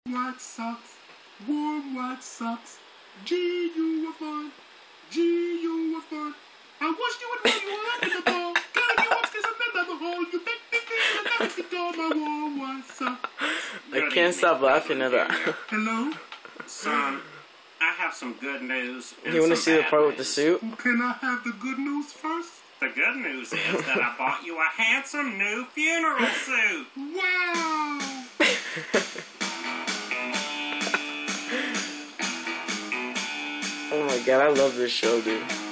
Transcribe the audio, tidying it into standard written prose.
white socks, warm white socks. Gee, you were fun. Gee, you were fun. I wish you would know you were up in the ball. Carry you upstairs and then down the hall. You make me feel like I could go my warm white socks. I can't stop laughing at that. Hello? Son, I have some good news. And You want to some see the bad part with the news. suit? Well, can I have the good news first? The good news is that I bought you a handsome new funeral suit. Wow! Oh my god, I love this show, dude.